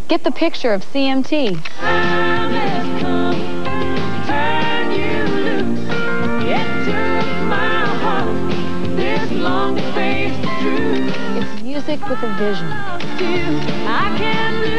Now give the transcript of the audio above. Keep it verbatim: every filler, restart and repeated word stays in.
Get the picture of C M T. Time has come to turn you loose. It took my heart this long to face the truth. It's music with a vision. I can